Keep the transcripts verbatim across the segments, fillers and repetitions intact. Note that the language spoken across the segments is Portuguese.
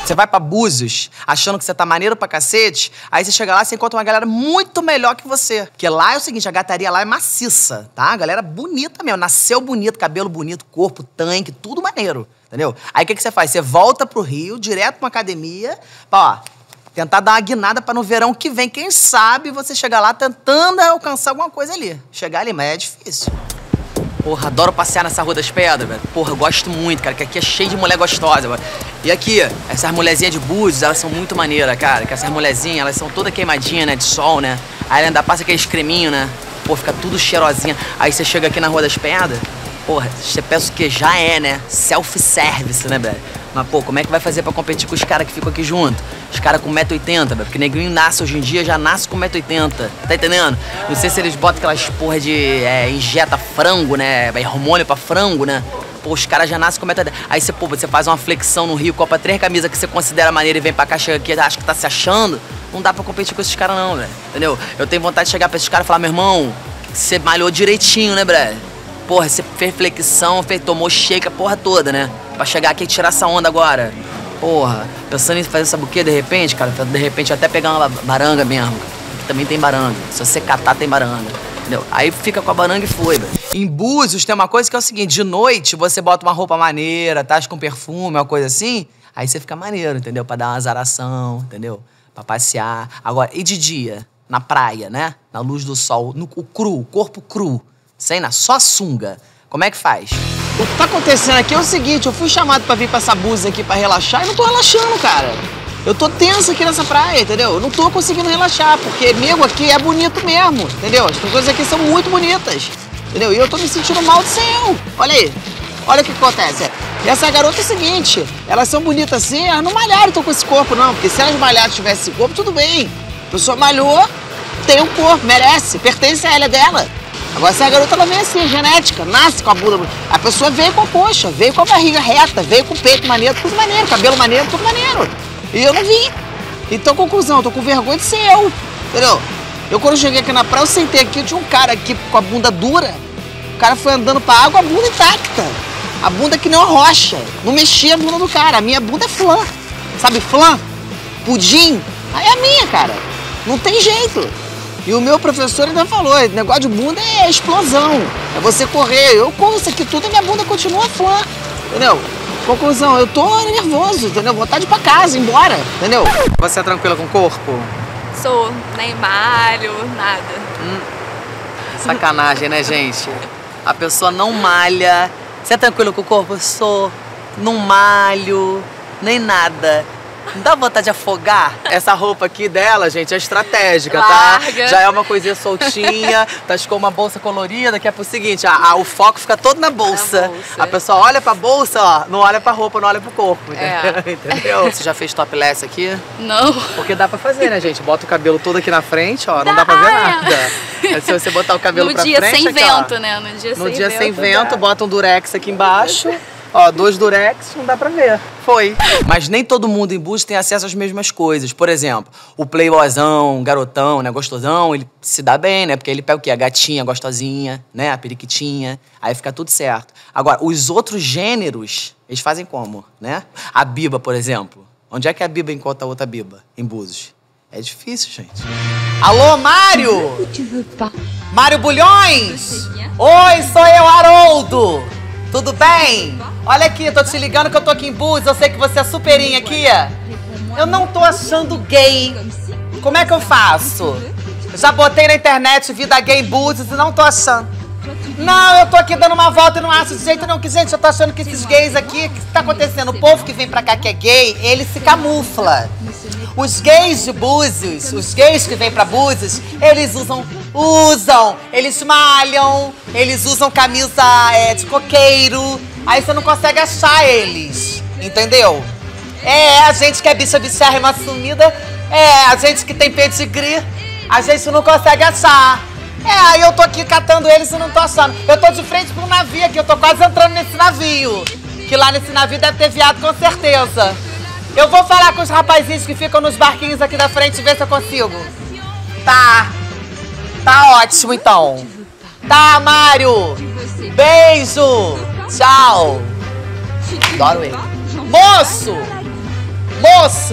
Você vai pra Búzios, achando que você tá maneiro pra cacete, aí você chega lá e você encontra uma galera muito melhor que você. Porque lá é o seguinte, a gataria lá é maciça, tá? A galera bonita mesmo, nasceu bonito, cabelo bonito, corpo, tanque, tudo maneiro, entendeu? Aí o que, que você faz? Você volta pro Rio, direto pra uma academia, pra, ó, tentar dar uma guinada pra no verão que vem, quem sabe você chegar lá tentando alcançar alguma coisa ali. Chegar ali, mas é difícil. Porra, adoro passear nessa Rua das Pedras, velho. Porra, eu gosto muito, cara, que aqui é cheio de mulher gostosa, velho. E aqui, essas mulherzinhas de Búzios, elas são muito maneiras, cara. Que essas mulherzinhas, elas são toda queimadinha, né, de sol, né. Aí ainda passa aqueles creminhos, né. Pô, fica tudo cheirosinha. Aí você chega aqui na Rua das Pedras, porra, você pensa que já é, né, self-service, né, velho. Mas, pô, como é que vai fazer pra competir com os caras que ficam aqui junto? Os caras com um metro e oitenta, velho. Porque neguinho nasce hoje em dia, já nasce com um metro e oitenta. Tá entendendo? Não sei se eles botam aquelas porra de é, injeta frango, né? Hormônio pra frango, né? Pô, os caras já nascem com um metro e oitenta. Aí você, pô, você faz uma flexão no Rio, copa três camisas que você considera maneira e vem pra cá, chega aqui, acha que tá se achando. Não dá pra competir com esses caras, não, velho. Entendeu? Eu tenho vontade de chegar pra esses caras e falar, meu irmão, você malhou direitinho, né, brother? Porra, você fez flexão, fez, tomou shake a porra toda, né? Pra chegar aqui e tirar essa onda agora. Porra, pensando em fazer sabe o quê, de repente, cara? De repente até pegar uma baranga mesmo. Aqui também tem baranga. Se você catar, tem baranga. Entendeu? Aí fica com a baranga e foi, velho. Em Búzios tem uma coisa que é o seguinte, de noite você bota uma roupa maneira, tá com perfume, uma coisa assim, aí você fica maneiro, entendeu? Pra dar uma azaração, entendeu? Pra passear. Agora, e de dia? Na praia, né? Na luz do sol, no o cru, o corpo cru. Sem na só sunga. Como é que faz? O que tá acontecendo aqui é o seguinte, eu fui chamado pra vir pra essa Búzios aqui pra relaxar e não tô relaxando, cara. Eu tô tenso aqui nessa praia, entendeu? Eu não tô conseguindo relaxar, porque nego aqui é bonito mesmo, entendeu? As coisas aqui são muito bonitas, entendeu? E eu tô me sentindo mal de ser eu. Olha aí, olha o que acontece. E essa garota é o seguinte, elas são bonitas assim, elas não malharam então com esse corpo não, porque se elas malharam tivessem esse corpo, tudo bem. A pessoa malhou, tem um corpo, merece, pertence a ela, é dela. Agora, essa garota, ela vem assim, genética, nasce com a bunda. A pessoa veio com a coxa, veio com a barriga reta, veio com o peito maneiro, tudo maneiro, cabelo maneiro, tudo maneiro. E eu não vim. Então, conclusão, eu tô com vergonha de ser eu, entendeu? Eu, quando cheguei aqui na praia, eu sentei aqui, tinha um cara aqui com a bunda dura. O cara foi andando pra água, a bunda intacta. A bunda que nem uma rocha. Não mexia a bunda do cara. A minha bunda é flan. Sabe flan? Pudim. Aí é a minha, cara. Não tem jeito. E o meu professor ainda falou, negócio de bunda é explosão, é você correr. Eu corro isso aqui tudo e minha bunda continua flã, entendeu? Conclusão, eu tô nervoso, entendeu? Vontade de ir pra casa, ir embora, entendeu? Você é tranquila com o corpo? Sou, nem malho, nada. Hum, sacanagem, né, gente? A pessoa não malha. Você é tranquila com o corpo? Eu sou. Não malho, nem nada. Não dá vontade de afogar? Essa roupa aqui dela, gente, é estratégica, Larga. Tá? Já é uma coisinha soltinha, tá com uma bolsa colorida, que é pro seguinte, a, a, o foco fica todo na bolsa. Na bolsa. A pessoa olha pra bolsa, ó, não olha pra roupa, não olha pro corpo, É. entendeu? Você já fez topless aqui? Não. Porque dá pra fazer, né, gente? Bota o cabelo todo aqui na frente, ó, não Dá. dá pra ver nada. Aí, se você botar o cabelo No pra dia frente, sem aqui, vento, ó, né? No dia no sem dia vento. sem vento, dá. bota um durex aqui embaixo. Ó, dois durex, não dá pra ver. Foi. Mas nem todo mundo em Búzios tem acesso às mesmas coisas. Por exemplo, o playboyzão, garotão, né, gostosão, ele se dá bem, né? Porque ele pega o quê? A gatinha gostosinha, né? A periquitinha. Aí fica tudo certo. Agora, os outros gêneros, eles fazem como, né? A Biba, por exemplo. Onde é que a Biba encontra a outra Biba? Em Búzios. É difícil, gente. Alô, Mário? Mário Bulhões? Oi, sou eu, Haroldo. Tudo bem? Olha aqui, tô te ligando que eu tô aqui em Búzios, eu sei que você é superinha aqui. Eu não tô achando gay. Como é que eu faço? Eu já botei na internet vida gay em Búzios e não tô achando. Não, eu tô aqui dando uma volta e não acho de jeito nenhum. Que, gente, eu tô achando que esses gays aqui, o que tá acontecendo? O povo que vem pra cá que é gay, ele se camufla. Os gays de Búzios, os gays que vêm pra Búzios, eles usam, usam, eles malham, eles usam camisa é, de coqueiro, aí você não consegue achar eles, entendeu? É, a gente que é bicha bichérrima assumida, é, a gente que tem pedigree, a gente não consegue achar. É, aí eu tô aqui catando eles e não tô achando. Eu tô de frente pra um navio aqui, eu tô quase entrando nesse navio, que lá nesse navio deve ter viado com certeza. Eu vou falar com os rapazinhos que ficam nos barquinhos aqui da frente e ver se eu consigo. Tá. Tá ótimo, então. Tá, Mário. Beijo. Tchau. Adoro ele. Moço! Moço! moço!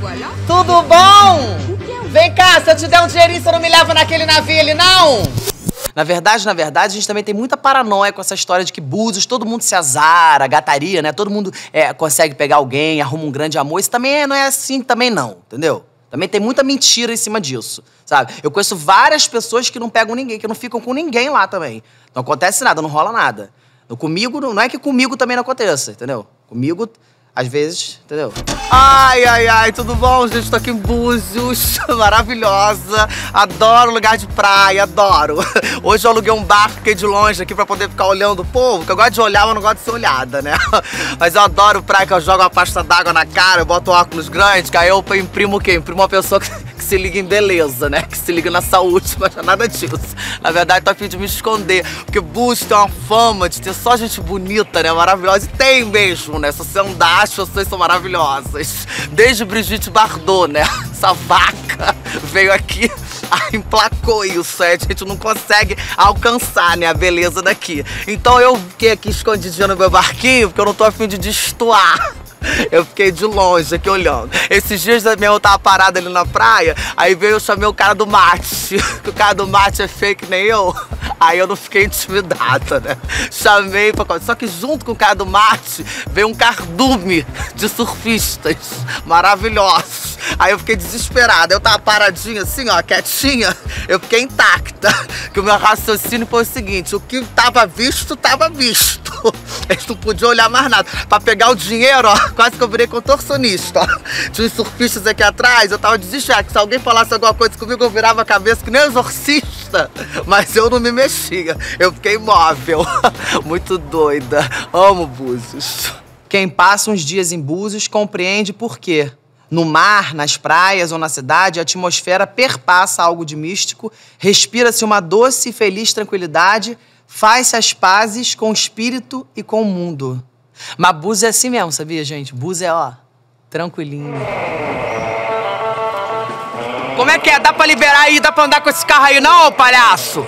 Tudo bom? Vem cá, se eu te der um dinheirinho, você não me leva naquele navio ali, não? Na verdade, na verdade, a gente também tem muita paranoia com essa história de que Búzios, todo mundo se azara, gataria, né? Todo mundo é, consegue pegar alguém, arruma um grande amor. Isso também é, não é assim também não, entendeu? Também tem muita mentira em cima disso, sabe? Eu conheço várias pessoas que não pegam ninguém, que não ficam com ninguém lá também. Não acontece nada, não rola nada. Comigo, não é que comigo também não aconteça, entendeu? Comigo, às vezes, entendeu? Ai, ai, ai, tudo bom, gente? Tô aqui em Búzios, maravilhosa. Adoro lugar de praia, adoro. Hoje eu aluguei um barco, fiquei de longe aqui pra poder ficar olhando o povo, que eu gosto de olhar, mas não gosto de ser olhada, né? Mas eu adoro praia, que eu jogo uma pasta d'água na cara, eu boto um óculos grande, que aí eu imprimo o quê? Imprimo uma pessoa que, que se liga em beleza, né? Que se liga na saúde, mas não é nada disso. Na verdade, tô a fim de me esconder, porque Búzios tem uma fama de ter só gente bonita, né? Maravilhosa. E tem mesmo, né? Se você andar, as pessoas são maravilhosas. Desde Brigitte Bardot, né? Essa vaca veio aqui, aí emplacou isso, é, a gente não consegue alcançar, né, a beleza daqui. Então eu fiquei aqui escondidinha no meu barquinho, porque eu não tô a fim de destoar. Eu fiquei de longe aqui olhando. Esses dias mesmo eu tava parada ali na praia, aí veio, eu chamei o cara do mate, que o cara do mate é feio que nem eu. Aí eu não fiquei intimidada, né? Chamei pra... Só que junto com o cara do mate veio um cardume de surfistas maravilhosos. Aí eu fiquei desesperada. Eu tava paradinha assim, ó, quietinha. Eu fiquei intacta. Que o meu raciocínio foi o seguinte: o que tava visto, tava visto. Eles não podiam olhar mais nada. Pra pegar o dinheiro, ó, quase que eu virei contorcionista, ó. Tinha uns surfistas aqui atrás, eu tava desesperada. Que se alguém falasse alguma coisa comigo, eu virava a cabeça que nem exorcista. Mas eu não me mexia. Eu fiquei imóvel. Muito doida. Amo Búzios. Quem passa uns dias em Búzios compreende por quê. No mar, nas praias ou na cidade, a atmosfera perpassa algo de místico, respira-se uma doce e feliz tranquilidade, faz-se as pazes com o espírito e com o mundo. Mas Búzios é assim mesmo, sabia, gente? Búzios é, ó, tranquilinho. Como é que é? Dá pra liberar aí? Dá pra andar com esse carro aí não, ô palhaço?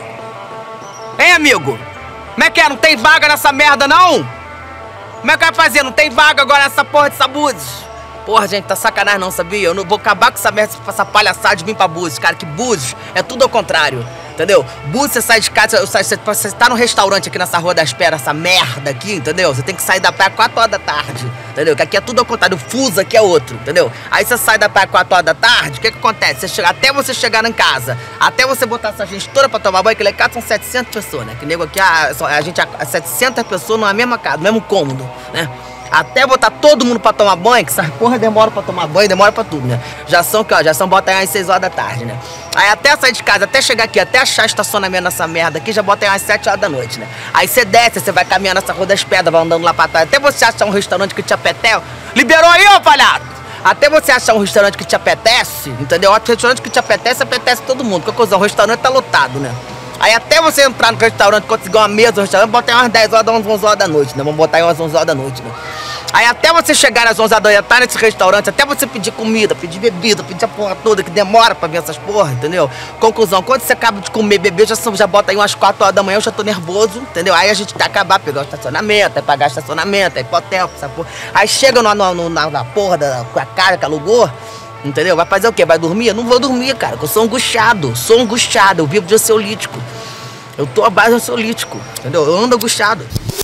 Hein, amigo? Como é que é? Não tem vaga nessa merda, não? Como é que vai fazer? Não tem vaga agora nessa porra de Búzios? Porra, gente, tá sacanagem não, sabia? Eu não vou acabar com essa merda, essa palhaçada de vir pra Búzios, cara, que Búzios é tudo ao contrário, entendeu? Búzios, você sai de casa, você, você tá no restaurante aqui nessa Rua das Pedras, essa merda aqui, entendeu? Você tem que sair da praia quatro horas da tarde, entendeu? Que aqui é tudo ao contrário, o fuso aqui é outro, entendeu? Aí você sai da praia quatro horas da tarde, o que que acontece? Você chega, até você chegar em casa, até você botar essa gente toda pra tomar banho, que lá em casa são setecentas pessoas, né? Que nego aqui, a, a gente, a setecentas pessoas numa mesma casa, no mesmo cômodo, né? Até botar todo mundo pra tomar banho, que essa porra demora pra tomar banho, demora pra tudo, né? Já são, que ó, já são, bota aí umas seis horas da tarde, né? Aí até sair de casa, até chegar aqui, até achar estacionamento nessa merda aqui, já bota aí umas sete horas da noite, né? Aí você desce, você vai caminhando nessa Rua das Pedras, vai andando lá pra trás, até você achar um restaurante que te apetece. Liberou aí, ô palhaço! Até você achar um restaurante que te apetece, entendeu? O restaurante que te apetece, apetece todo mundo. Qualquer coisa, o restaurante tá lotado, né? Aí até você entrar no restaurante, conseguir uma mesa no restaurante, bota aí umas dez horas, umas onze horas da noite, né? Vamos botar aí umas onze horas da noite, né? Aí até você chegar às onze horas da noite, estar nesse restaurante, até você pedir comida, pedir bebida, pedir a porra toda, que demora pra ver essas porra, entendeu? Conclusão, quando você acaba de comer, beber, já, são, já bota aí umas quatro horas da manhã, eu já tô nervoso, entendeu? Aí a gente vai acabar, pegar o estacionamento, aí pagar estacionamento, aí pro hotel, essa porra. Aí chega no, no, no, na, na porra da com a cara que alugou, entendeu? Vai fazer o quê? Vai dormir? Eu não vou dormir, cara, porque eu sou angustiado, sou angustiado, eu vivo de ansiolítico. Eu tô à base de ansiolítico, entendeu? Eu ando angustiado.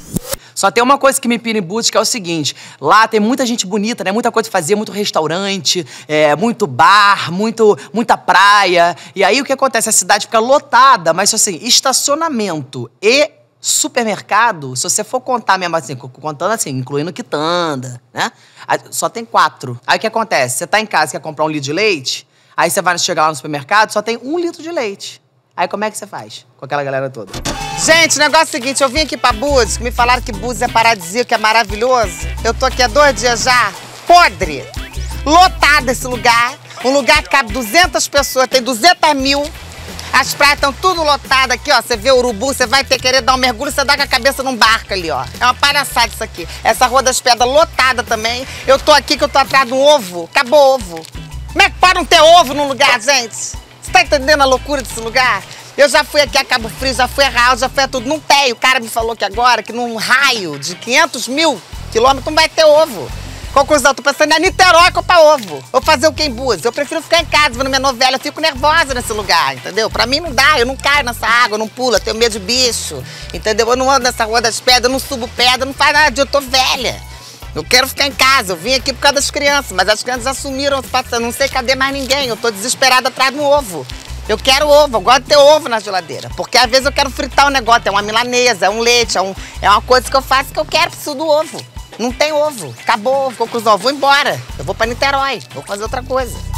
Só tem uma coisa que me pira em Búzios, que é o seguinte: lá tem muita gente bonita, né? Muita coisa pra fazer, muito restaurante, é, muito bar, muito, muita praia. E aí o que acontece? A cidade fica lotada, mas assim, estacionamento e supermercado, se você for contar mesmo assim, contando assim, incluindo quitanda, né? Só tem quatro. Aí o que acontece? Você tá em casa, quer comprar um litro de leite, aí você vai chegar lá no supermercado, só tem um litro de leite. Aí como é que você faz com aquela galera toda? Gente, o negócio é o seguinte, eu vim aqui pra Búzios, que me falaram que Búzios é paradisíaco, que é maravilhoso. Eu tô aqui há dois dias já, podre, lotado esse lugar. Um lugar que cabe duzentas pessoas, tem duzentas mil. As praias estão tudo lotadas aqui, ó. Você vê o urubu, você vai ter que querer dar um mergulho, você dá com a cabeça num barco ali, ó. É uma palhaçada isso aqui. Essa Rua das Pedras lotada também. Eu tô aqui que eu tô atrás de um ovo, acabou ovo. Como é que pode não ter ovo num lugar, gente? Você tá entendendo a loucura desse lugar? Eu já fui aqui a Cabo Frio, já fui a Real, já fui a tudo. Não tem. O cara me falou que agora, que num raio de quinhentos mil quilômetros, não vai ter ovo. Conclusão, tô pensando em Niterói comprar ovo. Vou fazer o que em Búzios? Eu prefiro ficar em casa vendo minha novela, eu fico nervosa nesse lugar, entendeu? Pra mim não dá, eu não caio nessa água, eu não pulo, eu tenho medo de bicho, entendeu? Eu não ando nessa rua das pedras, eu não subo pedra, não faz nada, eu tô velha. Eu quero ficar em casa, eu vim aqui por causa das crianças, mas as crianças assumiram, eu não sei cadê mais ninguém, eu tô desesperada atrás de um ovo. Eu quero ovo, eu gosto de ter ovo na geladeira, porque às vezes eu quero fritar um negócio, é uma milanesa, é um leite, é, um, é uma coisa que eu faço que eu quero, preciso do ovo. Não tem ovo, acabou, conclusão, vou embora, eu vou pra Niterói, vou fazer outra coisa.